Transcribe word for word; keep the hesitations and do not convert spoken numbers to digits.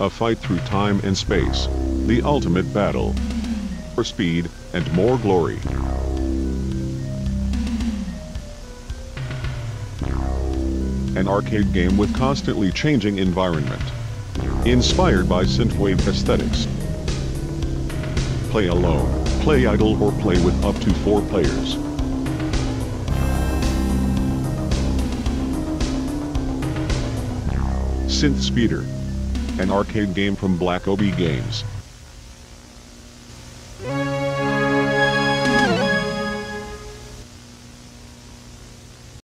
A fight through time and space. The ultimate battle. For speed and more glory. An arcade game with constantly changing environment. Inspired by synthwave aesthetics. Play alone, play idle, or play with up to four players. Synth Speeder. An arcade game from Black Obi Games.